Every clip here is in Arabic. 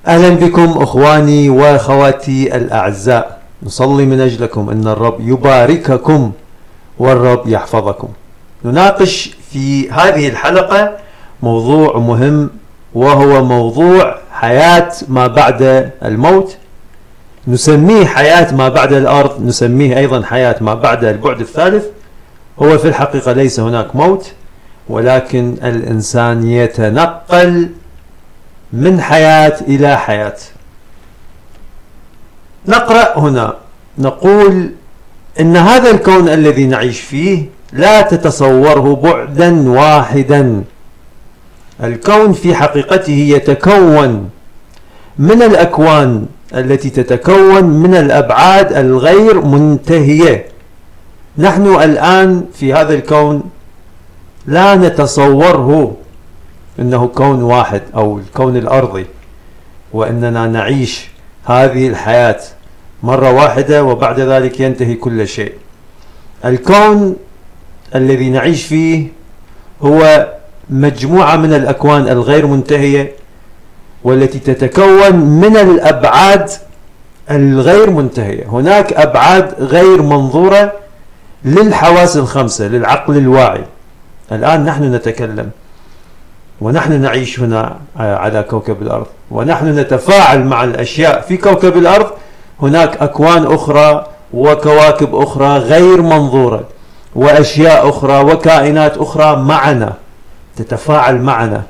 أهلا بكم أخواني وأخواتي الأعزاء، نصلي من أجلكم أن الرب يبارككم والرب يحفظكم. نناقش في هذه الحلقة موضوع مهم، وهو موضوع حياة ما بعد الموت. نسميه حياة ما بعد الأرض، نسميه أيضا حياة ما بعد البعد الثالث. هو في الحقيقة ليس هناك موت، ولكن الإنسان يتنقل من حياة إلى حياة. نقرأ هنا نقول إن هذا الكون الذي نعيش فيه لا تتصوره بعدا واحدا. الكون في حقيقته يتكون من الأكوان التي تتكون من الأبعاد الغير منتهية. نحن الآن في هذا الكون لا نتصوره إنه كون واحد أو الكون الأرضي، وإننا نعيش هذه الحياة مرة واحدة وبعد ذلك ينتهي كل شيء. الكون الذي نعيش فيه هو مجموعة من الأكوان الغير منتهية، والتي تتكون من الأبعاد الغير منتهية. هناك أبعاد غير منظورة للحواس الخمسة، للعقل الواعي. الآن نحن نتكلم ونحن نعيش هنا على كوكب الأرض، ونحن نتفاعل مع الأشياء في كوكب الأرض. هناك أكوان أخرى وكواكب أخرى غير منظورة، وأشياء أخرى وكائنات أخرى معنا تتفاعل معنا،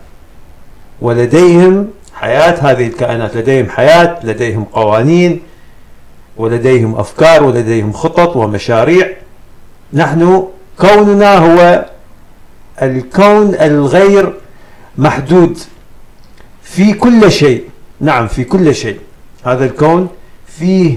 ولديهم حياة. هذه الكائنات لديهم حياة، لديهم قوانين، ولديهم أفكار، ولديهم خطط ومشاريع. نحن كوننا هو الكون الغير محدود في كل شيء. نعم، في كل شيء. هذا الكون فيه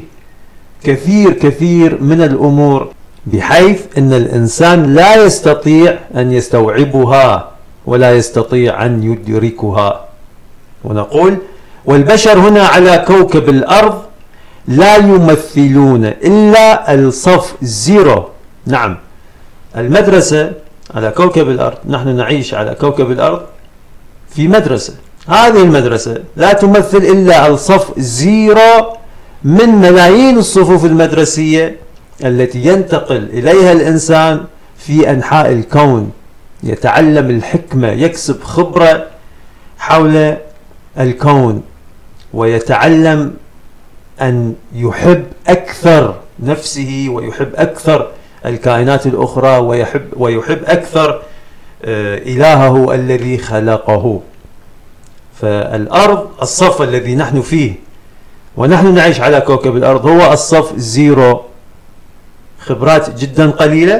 كثير من الأمور، بحيث أن الإنسان لا يستطيع أن يستوعبها ولا يستطيع أن يدركها. ونقول والبشر هنا على كوكب الأرض لا يمثلون إلا الصف زيرو. نعم، المدرسة على كوكب الأرض، نحن نعيش على كوكب الأرض في مدرسة. هذه المدرسة لا تمثل إلا الصف زيرو من ملايين الصفوف المدرسية التي ينتقل إليها الإنسان في أنحاء الكون، يتعلم الحكمة، يكسب خبرة حول الكون، ويتعلم أن يحب أكثر نفسه، ويحب أكثر الكائنات الأخرى، ويحب أكثر إلهه الذي خلقه. فالأرض الصف الذي نحن فيه ونحن نعيش على كوكب الأرض هو الصف زيرو. خبرات جدا قليلة.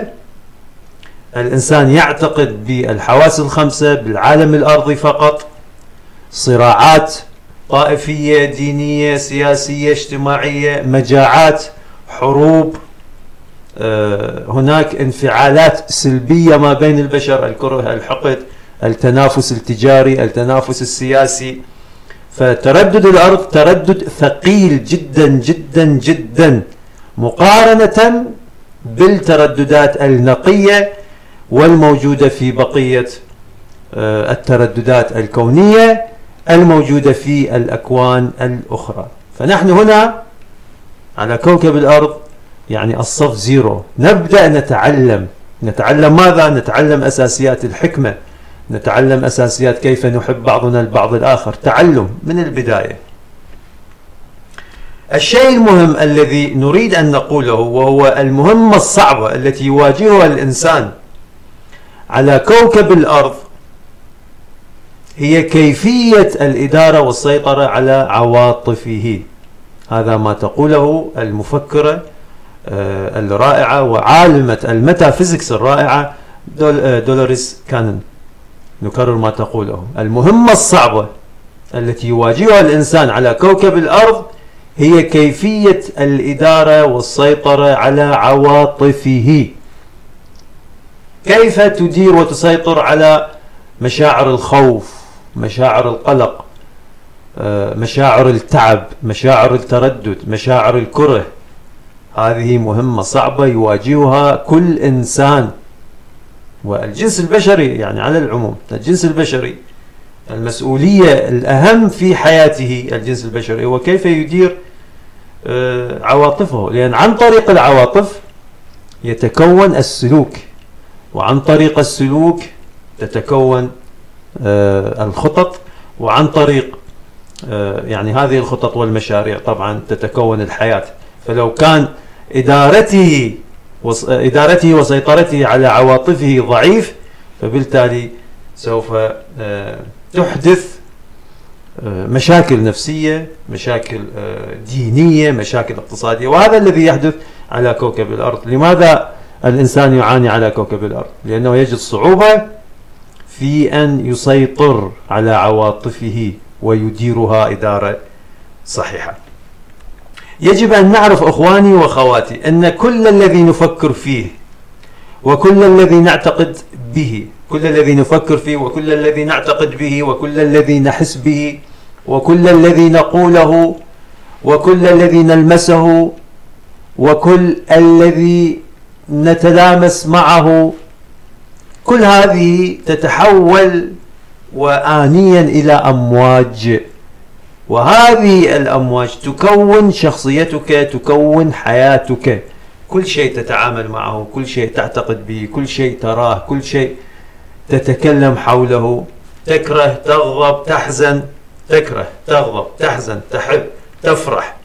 الإنسان يعتقد بالحواس الخمسة، بالعالم الأرضي فقط. صراعات طائفية، دينية، سياسية، اجتماعية، مجاعات، حروب. هناك انفعالات سلبية ما بين البشر، الكره، الحقد، التنافس التجاري، التنافس السياسي. فتردد الأرض تردد ثقيل جدا جدا جدا مقارنة بالترددات النقية والموجودة في بقية الترددات الكونية الموجودة في الأكوان الأخرى. فنحن هنا على كوكب الأرض يعني الصف زيرو. نبدأ نتعلم ماذا؟ نتعلم أساسيات الحكمة، نتعلم أساسيات كيف نحب بعضنا البعض الآخر. تعلم من البداية. الشيء المهم الذي نريد أن نقوله، وهو المهمة الصعبة التي يواجهها الإنسان على كوكب الأرض، هي كيفية الإدارة والسيطرة على عواطفه. هذا ما تقوله المفكرة الرائعة وعالمة الميتافيزيكس الرائعة دولوريس كانون. نكرر ما تقوله. المهمة الصعبة التي يواجهها الإنسان على كوكب الأرض هي كيفية الإدارة والسيطرة على عواطفه. كيف تدير وتسيطر على مشاعر الخوف، مشاعر القلق، مشاعر التعب، مشاعر التردد، مشاعر الكره. هذه مهمة صعبة يواجهها كل إنسان، والجنس البشري يعني على العموم. الجنس البشري المسؤولية الأهم في حياته الجنس البشري هو كيف يدير عواطفه، لأن عن طريق العواطف يتكون السلوك، وعن طريق السلوك تتكون الخطط، وعن طريق يعني هذه الخطط والمشاريع طبعا تتكون الحياة. فلو كان إدارته وسيطرته على عواطفه ضعيف، فبالتالي سوف تحدث مشاكل نفسية، مشاكل دينية، مشاكل اقتصادية، وهذا الذي يحدث على كوكب الأرض. لماذا الإنسان يعاني على كوكب الأرض؟ لأنه يجد صعوبة في أن يسيطر على عواطفه ويديرها إدارة صحيحة. يجب أن نعرف أخواني وأخواتي أن كل الذي نفكر فيه وكل الذي نعتقد به، كل الذي نفكر فيه وكل الذي نعتقد به وكل الذي نحس به وكل الذي نقوله وكل الذي نلمسه وكل الذي نتلامس معه، كل هذه تتحول وآنيا إلى أمواج، وهذه الأمواج تكون شخصيتك، تكون حياتك. كل شيء تتعامل معه، كل شيء تعتقد به، كل شيء تراه، كل شيء تتكلم حوله، تكره، تغضب، تحزن، تكره، تغضب، تحزن، تحب، تفرح،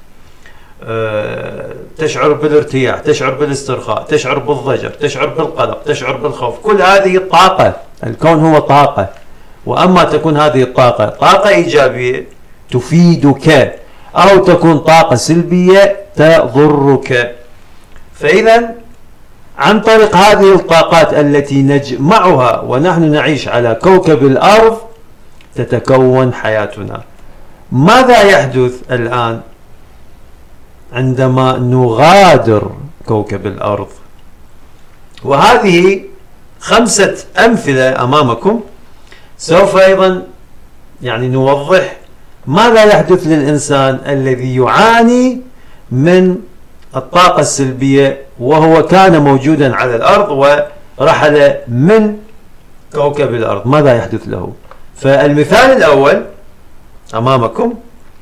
تشعر بالارتياح، تشعر بالاسترخاء، تشعر بالضجر، تشعر بالقلق، تشعر بالخوف. كل هذه الطاقة، الكون هو طاقة، وأما تكون هذه الطاقة طاقة إيجابية تفيدك أو تكون طاقة سلبية تضرك. فإذا عن طريق هذه الطاقات التي نجمعها ونحن نعيش على كوكب الأرض تتكون حياتنا. ماذا يحدث الآن عندما نغادر كوكب الأرض؟ وهذه 5 أمثلة أمامكم، سوف أيضا يعني نوضح ماذا يحدث للإنسان الذي يعاني من الطاقة السلبية وهو كان موجودا على الأرض ورحل من كوكب الأرض، ماذا يحدث له؟ فالمثال الأول أمامكم،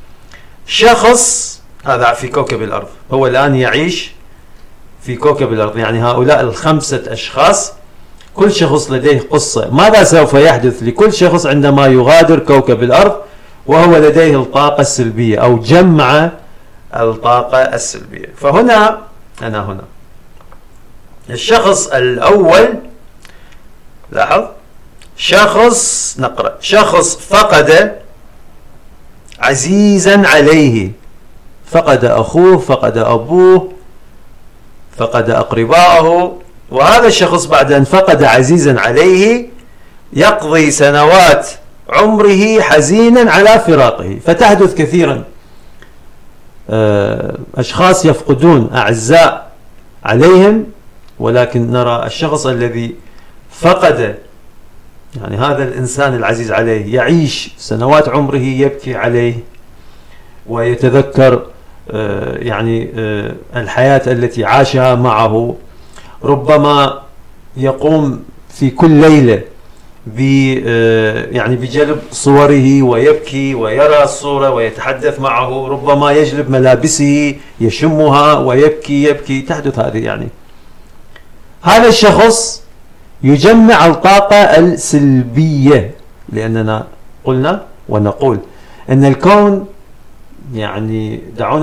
شخص هذا في كوكب الأرض، هو الآن يعيش في كوكب الأرض، يعني هؤلاء ال5 أشخاص كل شخص لديه قصة. ماذا سوف يحدث لكل شخص عندما يغادر كوكب الأرض وهو لديه الطاقة السلبية أو جمع الطاقة السلبية؟ فهنا أنا هنا الشخص الأول، لاحظ، شخص، نقرأ، شخص فقد عزيزا عليه، فقد أخوه، فقد أبوه، فقد أقربائه، وهذا الشخص بعد أن فقد عزيزا عليه يقضي سنوات عمره حزينا على فراقه. فتحدث كثيرا أشخاص يفقدون أعزاء عليهم، ولكن نرى الشخص الذي فقد يعني هذا الإنسان العزيز عليه يعيش سنوات عمره يبكي عليه ويتذكر يعني الحياة التي عاشها معه. ربما يقوم في كل ليلة يعني بجلب صوره ويبكي ويرى الصورة ويتحدث معه، ربما يجلب ملابسه يشمها ويبكي يبكي. تحدث هذه، يعني هذا الشخص يجمع الطاقة السلبية، لأننا قلنا ونقول أن الكون، يعني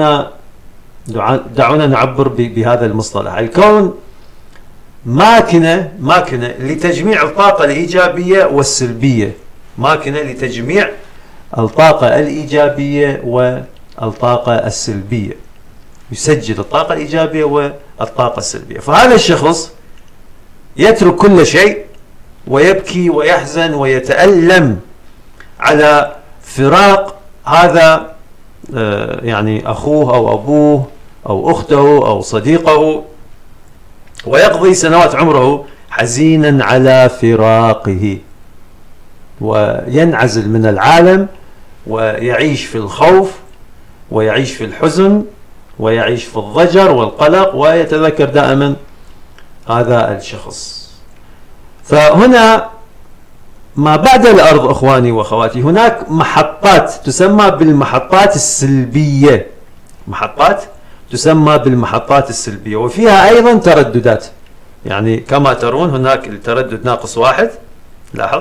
دعونا نعبر بهذا المصطلح، الكون ماكنة لتجميع الطاقة الإيجابية والسلبية، ماكنة لتجميع الطاقة الإيجابية والطاقة السلبية، يسجل الطاقة الإيجابية والطاقة السلبية. فهذا الشخص يترك كل شيء ويبكي ويحزن ويتألم على فراق هذا يعني أخوه أو أبوه أو أخته أو صديقه، ويقضي سنوات عمره حزينا على فراقه، وينعزل من العالم ويعيش في الخوف ويعيش في الحزن ويعيش في الضجر والقلق، ويتذكر دائما هذا الشخص. فهنا ما بعد الأرض أخواني وأخواتي هناك محطات تسمى بالمحطات السلبية، محطات تسمى بالمحطات السلبية، وفيها أيضا ترددات. يعني كما ترون هناك التردد ناقص واحد، لاحظ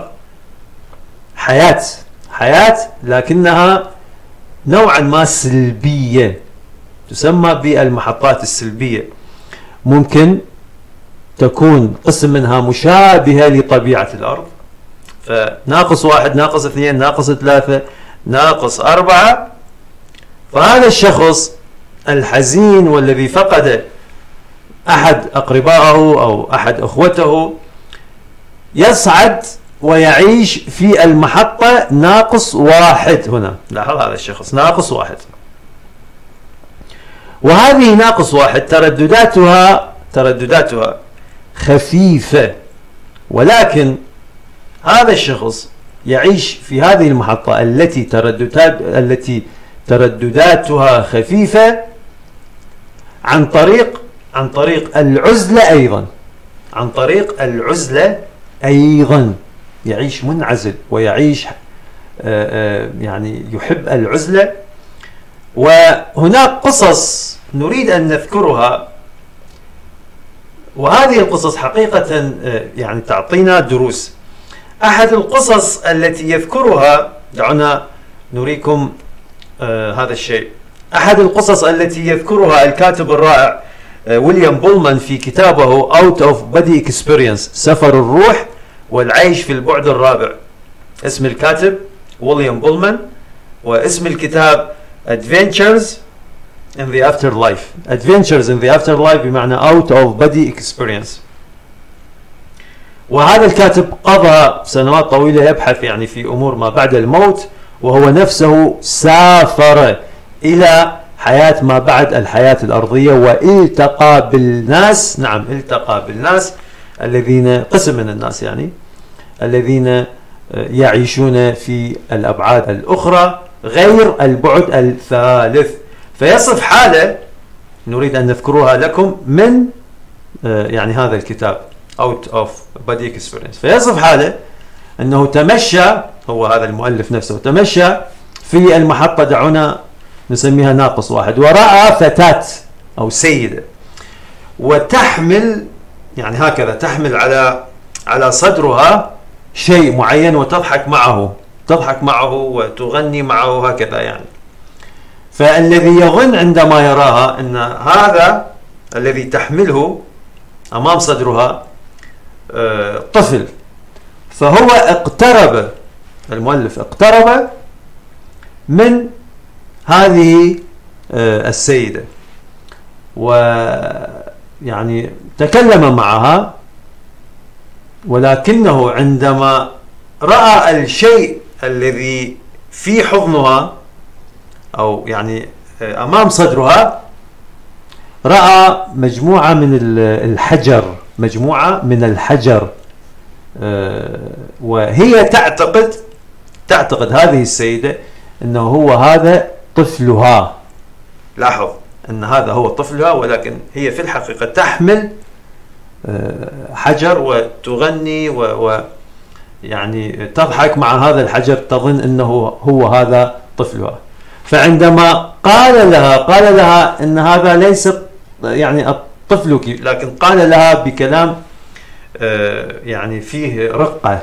حياة لكنها نوعا ما سلبية، تسمى بالمحطات السلبية. ممكن تكون قسم منها مشابهة لطبيعة الأرض، فناقص واحد، ناقص اثنين، ناقص ثلاثة، ناقص أربعة. فهذا الشخص الحزين والذي فقد أحد أقربائه أو أحد أخوته يصعد ويعيش في المحطة ناقص واحد. هنا لاحظ هذا الشخص ناقص واحد، وهذه ناقص واحد تردداتها خفيفة، ولكن هذا الشخص يعيش في هذه المحطة التي تردداتها خفيفة عن طريق العزلة أيضا، يعيش منعزل ويعيش يعني يحب العزلة. وهناك قصص نريد أن نذكرها، وهذه القصص حقيقة يعني تعطينا دروس. أحد القصص التي يذكرها، دعونا نريكم هذا الشيء. أحد القصص التي يذكرها الكاتب الرائع ويليام بولمان في كتابه Out of Body Experience، سفر الروح والعيش في البعد الرابع. اسم الكاتب ويليام بولمان، واسم الكتاب Adventures in the Afterlife. Adventures in the Afterlife بمعنى Out of Body Experience. وهذا الكاتب قضى سنوات طويلة يبحث يعني في أمور ما بعد الموت، وهو نفسه سافر إلى حياة ما بعد الحياة الأرضية، والتقى بالناس. نعم، التقى بالناس الذين، قسم من الناس يعني، الذين يعيشون في الأبعاد الأخرى غير البعد الثالث. فيصف حالة نريد أن نذكرها لكم من يعني هذا الكتاب Out of Body Experience. فيصف حاله أنه تمشى، هو هذا المؤلف نفسه تمشى في المحطة، دعونا نسميها ناقص واحد، ورأى فتاة أو سيدة وتحمل يعني هكذا، تحمل على صدرها شيء معين وتضحك معه وتغني معه هكذا يعني. فالذي يظن عندما يراها أن هذا الذي تحمله أمام صدرها طفل، فهو المؤلف اقترب من هذه السيدة، ويعني تكلم معها، ولكنه عندما رأى الشيء الذي في حضنها أو يعني أمام صدرها، رأى مجموعة من الحجر، وهي تعتقد هذه السيدة أنه هو هذا طفلها. لاحظ أن هذا هو طفلها، ولكن هي في الحقيقة تحمل حجر وتغني ويعني تضحك مع هذا الحجر، تظن أنه هو هذا طفلها. فعندما قال لها أن هذا ليس يعني طفلك، لكن قال لها بكلام يعني فيه رقة.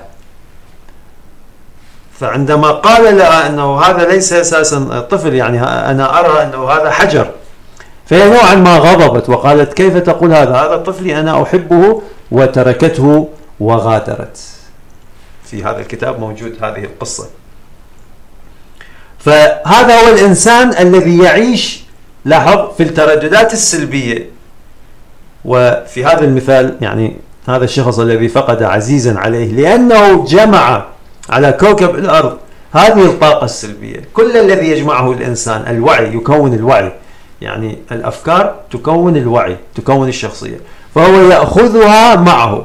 فعندما قال لها أنه هذا ليس أساسا طفل، يعني أنا أرى أنه هذا حجر، فهي نوعا ما غضبت وقالت كيف تقول هذا طفلي أنا أحبه، وتركته وغادرت. في هذا الكتاب موجود هذه القصة. فهذا هو الإنسان الذي يعيش، لاحظ، في الترددات السلبية. وفي هذا المثال يعني هذا الشخص الذي فقد عزيزا عليه لأنه جمع على كوكب الأرض هذه الطاقة السلبية. كل الذي يجمعه الإنسان الوعي، يكون الوعي، يعني الأفكار تكون الوعي، تكون الشخصية، فهو يأخذها معه.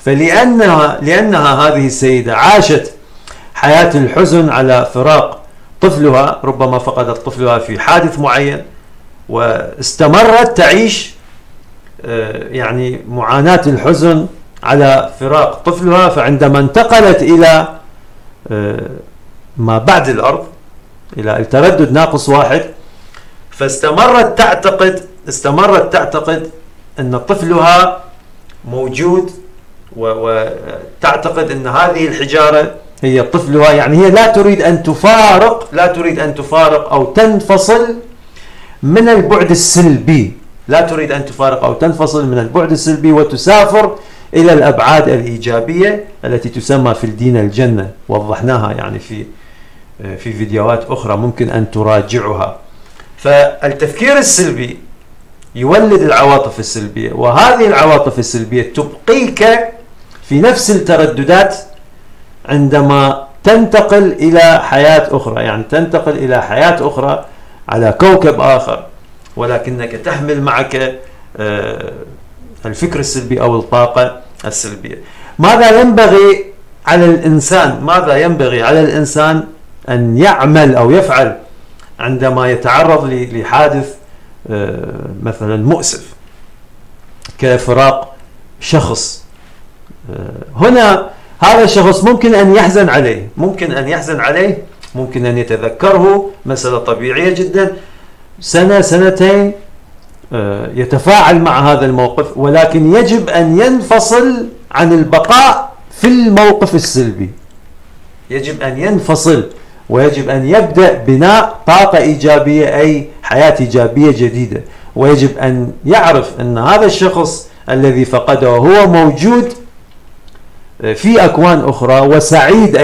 لأنها هذه السيدة عاشت حياة الحزن على فراق طفلها، ربما فقدت طفلها في حادث معين، واستمرت تعيش يعني معاناة الحزن على فراق طفلها. فعندما انتقلت إلى ما بعد الأرض، إلى التردد ناقص 1. فاستمرت تعتقد أن طفلها موجود، وتعتقد أن هذه الحجارة هي طفلها. يعني هي لا تريد أن تفارق أو تنفصل من البعد السلبي، وتسافر إلى الأبعاد الإيجابية التي تسمى في الدين الجنة. وضحناها يعني في فيديوهات أخرى ممكن أن تراجعها. فالتفكير السلبي يولد العواطف السلبية، وهذه العواطف السلبية تبقيك في نفس الترددات عندما تنتقل إلى حياة أخرى، يعني تنتقل إلى حياة أخرى على كوكب آخر، ولكنك تحمل معك الفكر السلبي أو الطاقة السلبية. ماذا ينبغي على الإنسان أن يعمل أو يفعل عندما يتعرض لحادث مثلا مؤسف كفراق شخص؟ هنا هذا الشخص ممكن أن يحزن عليه، ممكن أن يتذكره، مسألة طبيعية جدا، سنة سنتين يتفاعل مع هذا الموقف، ولكن يجب أن ينفصل عن البقاء في الموقف السلبي. يجب أن ينفصل، ويجب أن يبدأ بناء طاقة إيجابية، أي حياة إيجابية جديدة. ويجب أن يعرف أن هذا الشخص الذي فقده هو موجود في أكوان أخرى وسعيد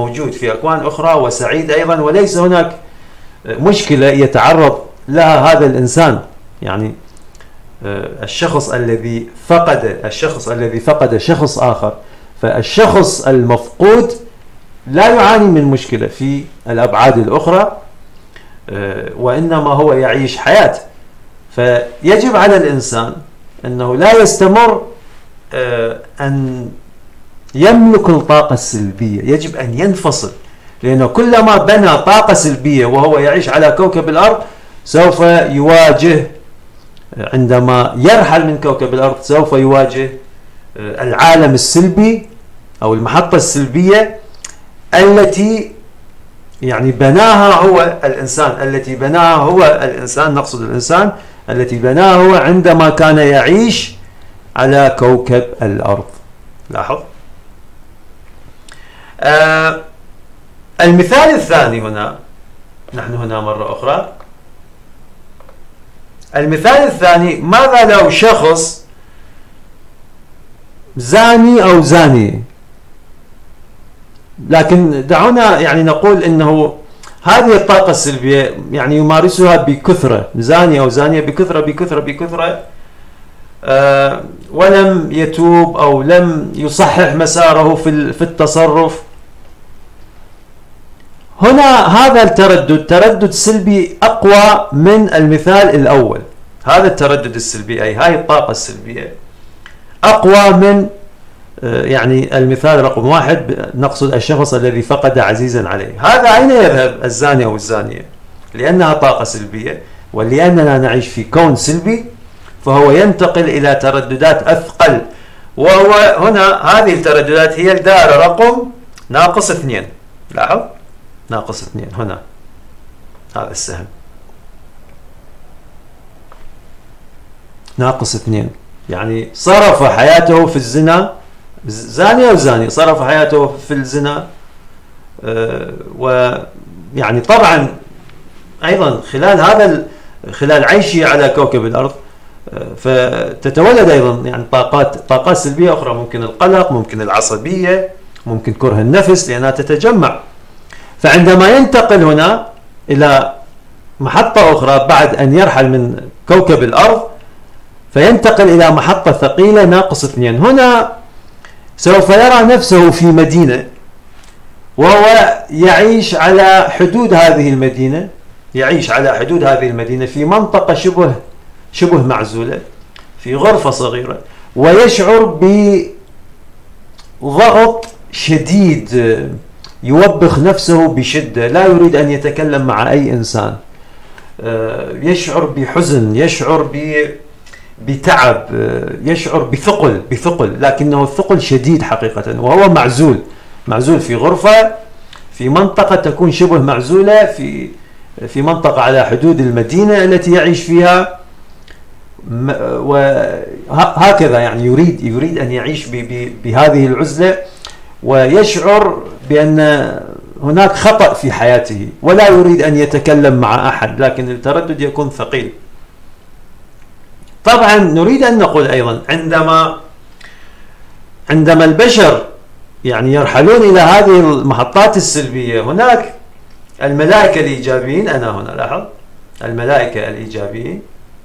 أيضا، وليس هناك مشكلة يتعرض لها هذا الإنسان. يعني الشخص الذي فقد شخص آخر، فالشخص المفقود لا يعاني من مشكلة في الأبعاد الأخرى، وإنما هو يعيش حياة. فيجب على الإنسان أنه لا يستمر أن يملك الطاقة السلبية، يجب أن ينفصل، لأنه كلما بنى طاقة سلبية وهو يعيش على كوكب الأرض سوف يواجه، عندما يرحل من كوكب الأرض سوف يواجه العالم السلبي أو المحطة السلبية التي يعني بناها هو الإنسان، نقصد الإنسان التي بناها هو عندما كان يعيش على كوكب الأرض. لاحظ. المثال الثاني هنا، نحن هنا مرة أخرى، المثال الثاني، ماذا لو شخص زاني أو زانية، لكن دعونا يعني نقول إنه هذه الطاقة السلبية يعني يمارسها بكثرة، زاني أو زانية بكثرة، ولم يتوب أو لم يصحح مساره في التصرف. هنا هذا تردد سلبي أقوى من المثال الأول. هذا التردد السلبي، أي هاي الطاقة السلبية، أقوى من يعني المثال رقم 1، نقصد الشخص الذي فقد عزيزا عليه. هذا أين يذهب الزاني أو الزانية؟ لأنها طاقة سلبية، ولأننا نعيش في كون سلبي، فهو ينتقل إلى ترددات أثقل. وهو هنا هذه الترددات هي الدائرة رقم -2. لاحظ، -2 هنا، هذا السهم -2، يعني صرف حياته في الزنا، زاني أو زاني، صرف حياته في الزنا، ويعني طبعا أيضا خلال عيشه على كوكب الأرض فتتولد أيضا يعني طاقات سلبية أخرى، ممكن القلق، ممكن العصبية، ممكن كره النفس، لأنها تتجمع. فعندما ينتقل هنا إلى محطة أخرى بعد أن يرحل من كوكب الأرض، فينتقل إلى محطة ثقيلة -2. هنا سوف يرى نفسه في مدينة، وهو يعيش على حدود هذه المدينة، في منطقة شبه معزولة، في غرفة صغيرة، ويشعر بضغط شديد، يوبخ نفسه بشدة، لا يريد أن يتكلم مع أي إنسان، يشعر بحزن، يشعر بتعب، يشعر بثقل، لكنه الثقل شديد حقيقة، وهو معزول في غرفة في منطقة تكون شبه معزولة، في منطقة على حدود المدينة التي يعيش فيها، وهكذا يعني يريد أن يعيش بهذه العزلة، ويشعر بأن هناك خطأ في حياته، ولا يريد أن يتكلم مع أحد، لكن التردد يكون ثقيل. طبعا نريد أن نقول أيضا عندما البشر يعني يرحلون إلى هذه المحطات السلبية، هناك الملائكة الإيجابيين، أنا هنا لاحظ الملائكة الإيجابيين،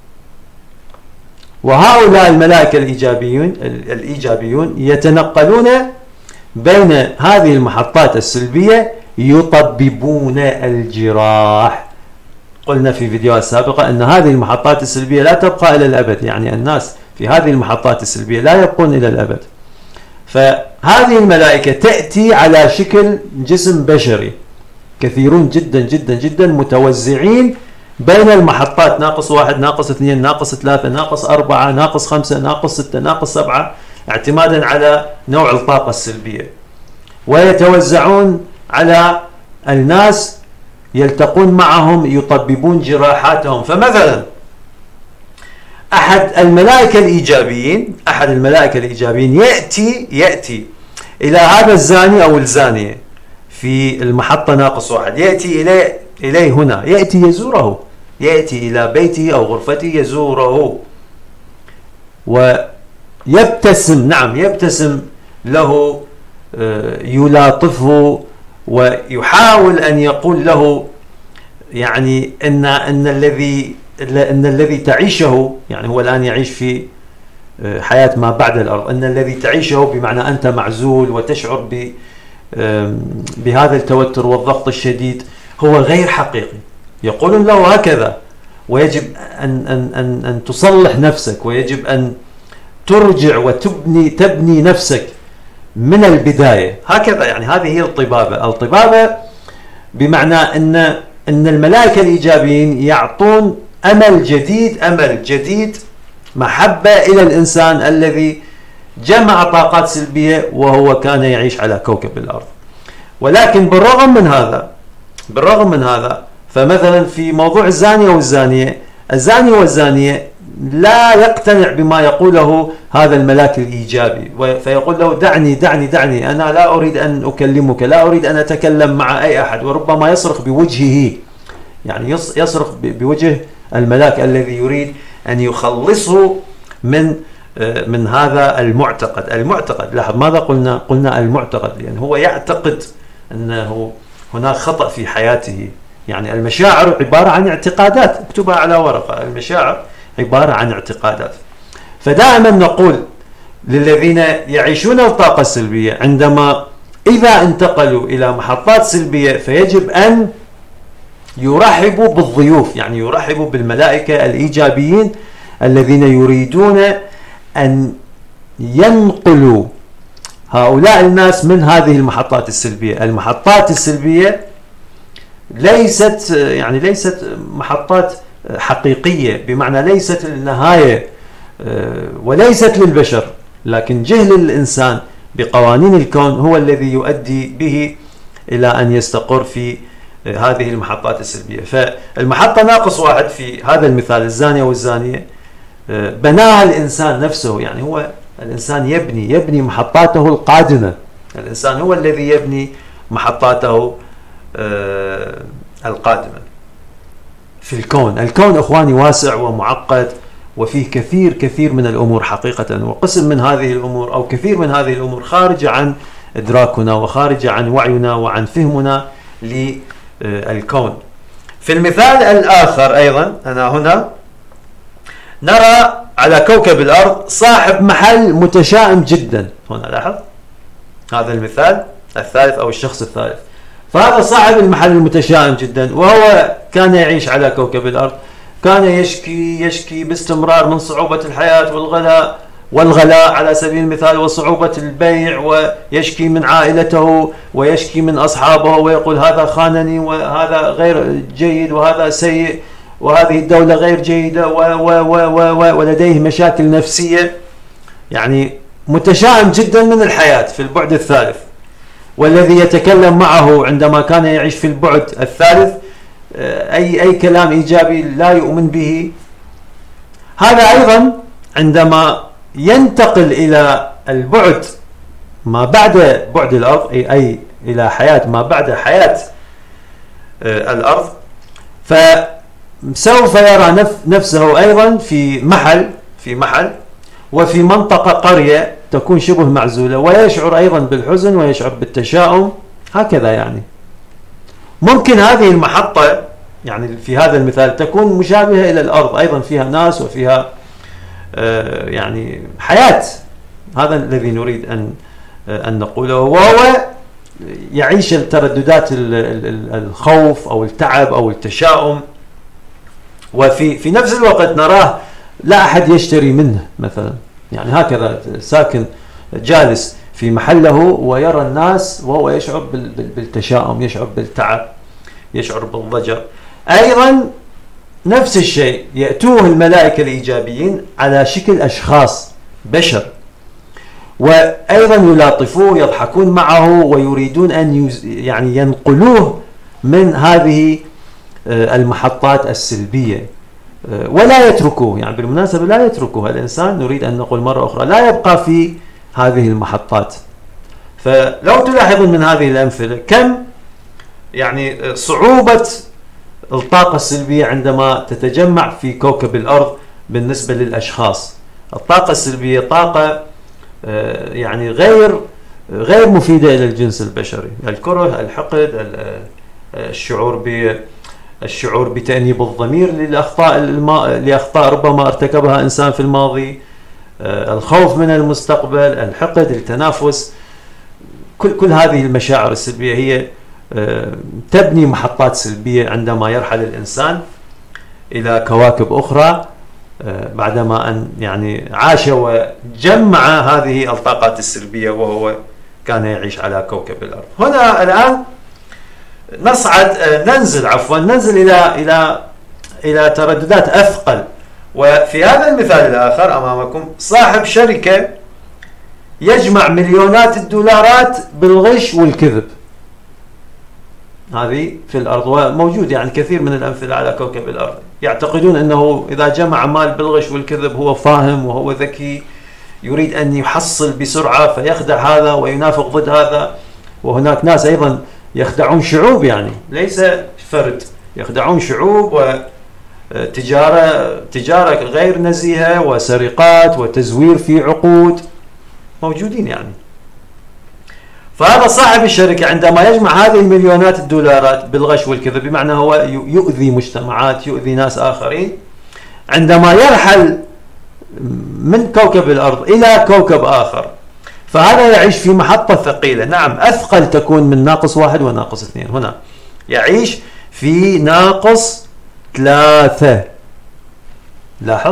وهؤلاء الملائكة الإيجابيون يتنقلون بين هذه المحطات السلبية يطببون الجراح. قلنا في فيديوهات سابقة أن هذه المحطات السلبية لا تبقى إلى الأبد، يعني الناس في هذه المحطات السلبية لا يبقون إلى الأبد. فهذه الملائكة تأتي على شكل جسم بشري، كثيرون جدا جدا جدا متوزعين بين المحطات، -1 -2 -3 -4 -5 -6 -7، اعتمادا على نوع الطاقة السلبية، ويتوزعون على الناس، يلتقون معهم، يطببون جراحاتهم. فمثلا أحد الملائكة الإيجابيين يأتي إلى هذا الزاني أو الزانية في المحطة -1، يأتي إليه هنا، يأتي يزوره، يأتي إلى بيته أو غرفته يزوره، ويبتسم، يبتسم له، يلاطفه، ويحاول أن يقول له يعني أن الذي تعيشه، يعني هو الآن يعيش في حياة ما بعد الأرض، أن الذي تعيشه بمعنى أنت معزول وتشعر بهذا التوتر والضغط الشديد هو غير حقيقي. يقولون له هكذا، ويجب أن تصلح نفسك، ويجب أن ترجع وتبني نفسك من البداية. هكذا يعني هذه هي الطبابة بمعنى أن الملائكة الإيجابيين يعطون أمل جديد، محبة إلى الإنسان الذي جمع طاقات سلبية وهو كان يعيش على كوكب الأرض. ولكن بالرغم من هذا فمثلا في موضوع الزاني والزانية لا يقتنع بما يقوله هذا الملاك الإيجابي، فيقول له دعني، أنا لا أريد أن أكلمك، لا أريد أن أتكلم مع أي أحد، وربما يصرخ بوجهه، يعني يصرخ بوجه الملاك الذي يريد أن يخلصه من هذا المعتقد. لاحظ ماذا قلنا المعتقد، لأن هو يعتقد أنه هناك خطأ في حياته. يعني المشاعر عبارة عن اعتقادات، اكتبها على ورقة، المشاعر عبارة عن اعتقادات. فدائما نقول للذين يعيشون الطاقة السلبية، إذا انتقلوا إلى محطات سلبية فيجب أن يرحبوا بالضيوف، يعني يرحبوا بالملائكة الإيجابيين الذين يريدون أن ينقلوا هؤلاء الناس من هذه المحطات السلبية. المحطات السلبية ليست محطات حقيقية، بمعنى ليست النهاية وليست للبشر، لكن جهل الإنسان بقوانين الكون هو الذي يؤدي به إلى أن يستقر في هذه المحطات السلبية. فالمحطة -1 في هذا المثال، الزانية والزانية، بناها الإنسان نفسه، يعني هو الإنسان يبني محطاته القادمة، الإنسان هو الذي يبني محطاته القادمة في الكون. أخواني واسع ومعقد، وفيه كثير من الأمور حقيقة، وقسم من هذه الأمور أو كثير من هذه الأمور خارجة عن إدراكنا وخارجة عن وعينا وعن فهمنا للكون. في المثال الآخر أيضا، أنا هنا نرى على كوكب الأرض صاحب محل متشائم جدا. هنا لاحظ هذا المثال الثالث أو الشخص الثالث، فهذا صاحب المحل المتشائم جدا، وهو كان يعيش على كوكب الأرض، كان يشكي باستمرار من صعوبة الحياة والغلاء على سبيل المثال، وصعوبة البيع، ويشكي من عائلته ويشكي من أصحابه، ويقول هذا خانني، وهذا غير جيد، وهذا سيء، وهذه الدولة غير جيدة، ولديه مشاكل نفسية، يعني متشائم جدا من الحياة في البعد الثالث. والذي يتكلم معه عندما كان يعيش في البعد الثالث أي كلام إيجابي لا يؤمن به. هذا أيضا عندما ينتقل إلى البعد ما بعد بعد الأرض، أي إلى حياة ما بعد حياة الأرض، فسوف يرى نفسه أيضا في محل وفي منطقة قرية تكون شبه معزولة، ويشعر أيضا بالحزن ويشعر بالتشاؤم. هكذا يعني ممكن هذه المحطة يعني في هذا المثال تكون مشابهة إلى الأرض، أيضا فيها ناس وفيها يعني حياة. هذا الذي نريد أن نقوله، وهو يعيش الترددات الخوف أو التعب أو التشاؤم، وفي نفس الوقت نراه لا أحد يشتري منه مثلا، يعني هكذا ساكن جالس في محله ويرى الناس وهو يشعر بالتشاؤم، يشعر بالتعب، يشعر بالضجر. أيضا نفس الشيء يأتوه الملائكة الإيجابيين على شكل أشخاص بشر، وأيضا يلاطفوه، يضحكون معه، ويريدون أن يعني ينقلوه من هذه المحطات السلبية ولا يتركوه. يعني بالمناسبة لا يتركوه الإنسان، نريد أن نقول مرة أخرى، لا يبقى في هذه المحطات. فلو تلاحظون من هذه الأمثلة كم يعني صعوبة الطاقة السلبية عندما تتجمع في كوكب الأرض بالنسبة للأشخاص. الطاقة السلبية طاقة يعني غير مفيدة إلى الجنس البشري. الكره، الحقد، الشعور بتأنيب الضمير لأخطاء ربما ارتكبها إنسان في الماضي، الخوف من المستقبل، الحقد، التنافس، كل هذه المشاعر السلبية هي تبني محطات سلبية عندما يرحل الإنسان إلى كواكب أخرى بعدما أن يعني عاش وجمع هذه الطاقات السلبية وهو كان يعيش على كوكب الأرض. هنا الآن ننزل إلى ترددات أثقل. وفي هذا المثال الآخر أمامكم صاحب شركة يجمع مليونات الدولارات بالغش والكذب. هذه في الأرض، وموجود يعني كثير من الأمثلة على كوكب الأرض. يعتقدون أنه إذا جمع مال بالغش والكذب هو فاهم وهو ذكي، يريد أن يحصل بسرعة فيخدع هذا وينافق ضد هذا. وهناك ناس أيضا يخدعون شعوب، يعني ليس فرد، يخدعون شعوب، وتجارة غير نزيهة، وسرقات وتزوير في عقود موجودين يعني. فهذا صاحب الشركة عندما يجمع هذه المليونات الدولارات بالغش والكذب، بمعنى هو يؤذي مجتمعات، يؤذي ناس آخرين، عندما يرحل من كوكب الأرض إلى كوكب آخر، فهذا يعيش في محطة ثقيلة. نعم، أثقل تكون من -1 و-2. هنا يعيش في -3. لاحظ،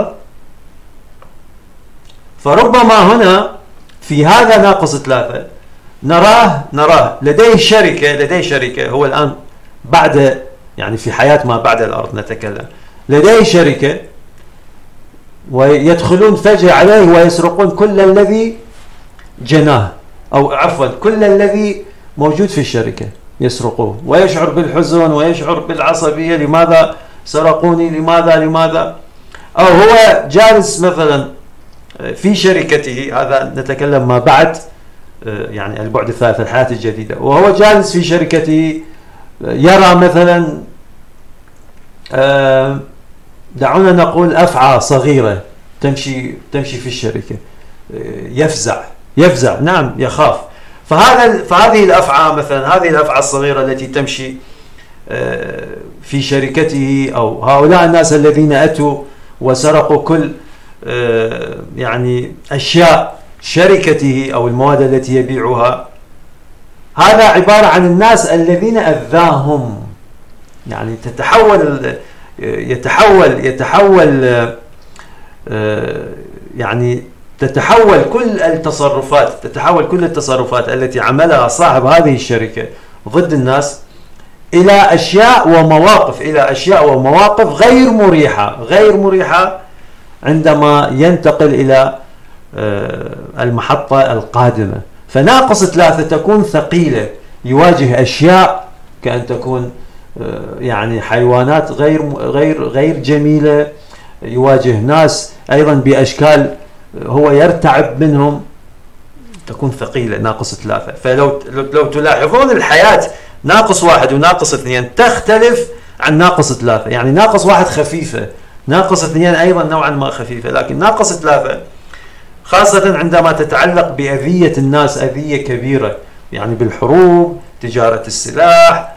فربما هنا في هذا -3 نراه لديه شركة. هو الآن بعد يعني في حياة ما بعد الأرض نتكلم، لديه شركة، ويدخلون فجأة عليه ويسرقون كل الذي جناه، أو عفوا كل الذي موجود في الشركة يسرقوه، ويشعر بالحزن ويشعر بالعصبية. لماذا سرقوني؟ لماذا؟ أو هو جالس مثلا في شركته، هذا نتكلم ما بعد يعني البعد الثالث، الحياة الجديدة، وهو جالس في شركته يرى مثلا دعونا نقول أفعى صغيرة تمشي في الشركة، يفزع، نعم يخاف. فهذه الأفعى مثلا، هذه الأفعى الصغيرة التي تمشي في شركته، أو هؤلاء الناس الذين أتوا وسرقوا كل يعني أشياء شركته أو المواد التي يبيعها، هذا عبارة عن الناس الذين أذاهم. يعني تتحول كل التصرفات التي عملها صاحب هذه الشركة ضد الناس إلى أشياء ومواقف غير مريحة عندما ينتقل إلى المحطة القادمة. فناقص 3 تكون ثقيلة، يواجه أشياء كأن تكون يعني حيوانات غير جميلة، يواجه ناس أيضا بأشكال هو يرتعب منهم، تكون ثقيلة ناقص 3. فلو تلاحظون الحياة ناقص 1 وناقص 2 تختلف عن ناقص 3. يعني ناقص 1 خفيفة، ناقص 2 أيضا نوعا ما خفيفة، لكن ناقص 3 خاصة عندما تتعلق بأذية الناس أذية كبيرة، يعني بالحروب، تجارة السلاح،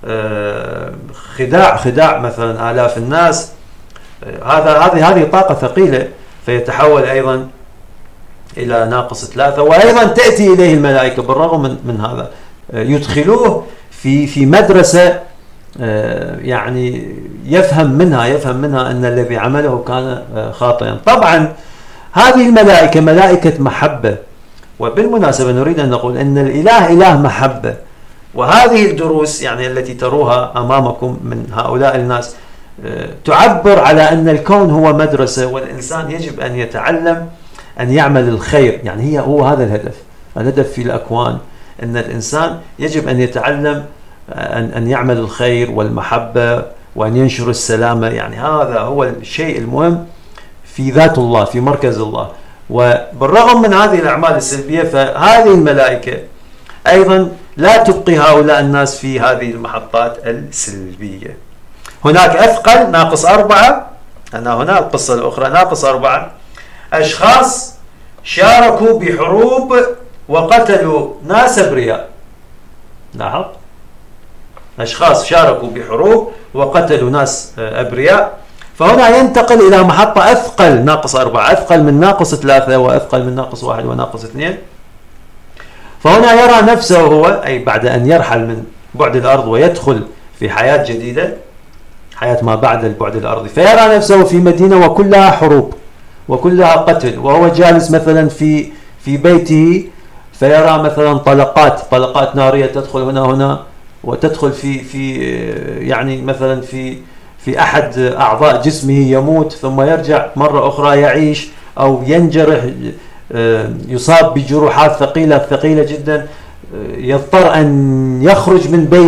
خداع مثلا آلاف الناس، هذه طاقة ثقيلة، فيتحول أيضا إلى ناقص 3. وأيضا تأتي إليه الملائكة بالرغم من هذا، يدخلوه في مدرسة يعني يفهم منها أن الذي عمله كان خاطئا. طبعا هذه الملائكة ملائكة محبة، وبالمناسبة نريد أن نقول أن الإله إله محبة، وهذه الدروس يعني التي تروها أمامكم من هؤلاء الناس تعبر على أن الكون هو مدرسة، والإنسان يجب أن يتعلم أن يعمل الخير. يعني هو هذا الهدف في الأكوان، أن الإنسان يجب أن يتعلم أن يعمل الخير والمحبة وأن ينشر السلامة. يعني هذا هو الشيء المهم في ذات الله، في مركز الله. وبالرغم من هذه الأعمال السلبية، فهذه الملائكة أيضا لا تبقي هؤلاء الناس في هذه المحطات السلبية. هناك أثقل ناقص 4. أنا هنا القصة الأخرى ناقص 4 أشخاص شاركوا بحروب وقتلوا ناس أبرياء. لاحظ، أشخاص شاركوا بحروب وقتلوا ناس أبرياء. فهنا ينتقل إلى محطة أثقل ناقص 4، أثقل من ناقص 3 وأثقل من ناقص 1 وناقص 2. فهنا يرى نفسه هو، أي بعد أن يرحل من بعد الأرض ويدخل في حياة جديدة، حياة ما بعد البعد الأرضي، فيرى نفسه في مدينة وكلها حروب وكلها قتل، وهو جالس مثلا في بيته، فيرى مثلا طلقات نارية تدخل هنا وتدخل في يعني مثلا في أحد أعضاء جسمه، يموت ثم يرجع مرة أخرى يعيش، أو ينجرح، يصاب بجروحات ثقيلة جدا، يضطر أن يخرج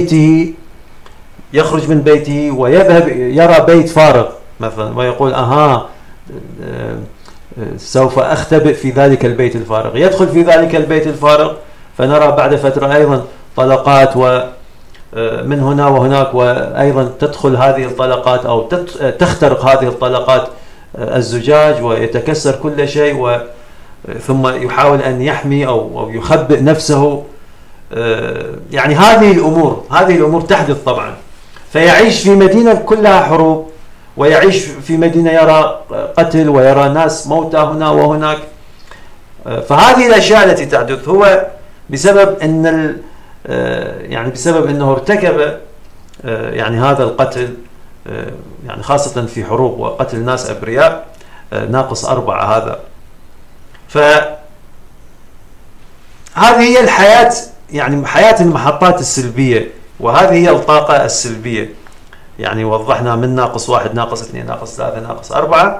من بيته ويذهب يرى بيت فارغ مثلا، ويقول سوف أختبئ في ذلك البيت الفارغ. يدخل في ذلك البيت الفارغ، فنرى بعد فترة أيضا طلقات ومن هنا وهناك، وأيضا تدخل هذه الطلقات أو تخترق هذه الطلقات الزجاج ويتكسر كل شيء، ثم يحاول أن يحمي أو يخبئ نفسه. يعني هذه الأمور تحدث طبعا. فيعيش في مدينة كلها حروب، ويعيش في مدينة يرى قتل ويرى ناس موتى هنا وهناك. فهذه الأشياء التي تحدث هو بسبب أنه ارتكب يعني هذا القتل، يعني خاصة في حروب وقتل ناس أبرياء، ناقص 4 هذا. فهذه هي الحياة، يعني حياة المحطات السلبية، وهذه هي الطاقة السلبية. يعني وضحنا من ناقص 1 ناقص 2 ناقص 3 ناقص 4.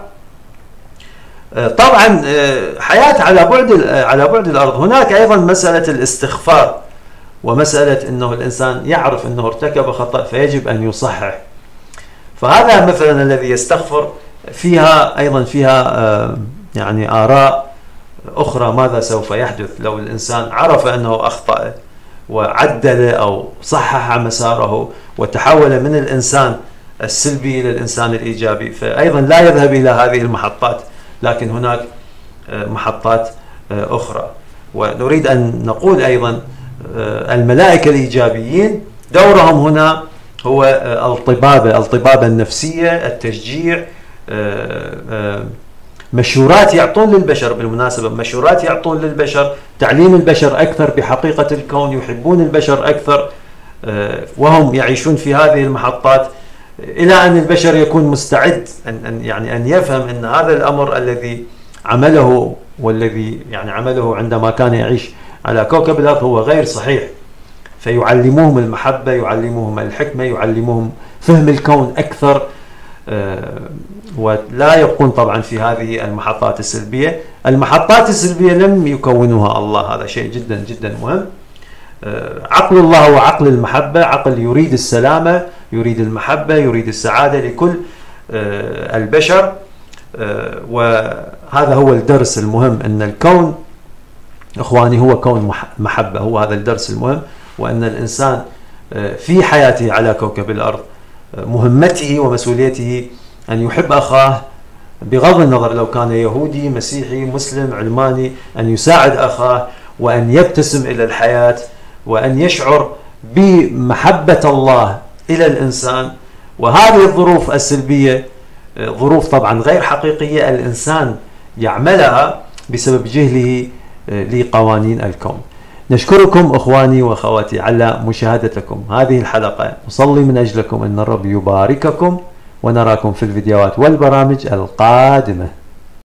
طبعا حياة على بعد الأرض. هناك أيضا مسألة الاستغفار، ومسألة أنه الإنسان يعرف أنه ارتكب خطأ فيجب أن يصحح. فهذا مثلا الذي يستغفر فيها يعني آراء أخرى ماذا سوف يحدث لو الإنسان عرف أنه أخطأ وعدل أو صحح مساره وتحول من الإنسان السلبي إلى الإنسان الإيجابي. فأيضا لا يذهب إلى هذه المحطات، لكن هناك محطات أخرى. ونريد أن نقول أيضا الملائكة الإيجابيين دورهم هنا هو الطبابة النفسية، التشجيع، مشورات يعطون للبشر. بالمناسبة مشورات يعطون للبشر، تعليم البشر أكثر بحقيقة الكون، يحبون البشر أكثر وهم يعيشون في هذه المحطات، إلى أن البشر يكون مستعد أن يفهم أن هذا الأمر الذي عمله والذي يعني عمله عندما كان يعيش على كوكب الأرض هو غير صحيح. فيعلموهم المحبة، يعلموهم الحكمة، يعلموهم فهم الكون أكثر، ولا يبقون طبعا في هذه المحطات السلبية. المحطات السلبية لم يكونها الله، هذا شيء جدا جدا مهم. عقل الله هو عقل المحبة، عقل يريد السلامة، يريد المحبة، يريد السعادة لكل البشر. وهذا هو الدرس المهم، أن الكون إخواني هو كون محبة، هو هذا الدرس المهم. وأن الإنسان في حياته على كوكب الأرض مهمته ومسؤوليته أن يحب أخاه بغض النظر لو كان يهودي، مسيحي، مسلم، علماني، أن يساعد أخاه، وأن يبتسم إلى الحياة، وأن يشعر بمحبة الله إلى الإنسان. وهذه الظروف السلبية ظروف طبعا غير حقيقية الإنسان يعملها بسبب جهله لقوانين الكون. نشكركم أخواني وأخواتي على مشاهدتكم هذه الحلقة، نصلي من أجلكم أن الرب يبارككم، ونراكم في الفيديوهات والبرامج القادمة.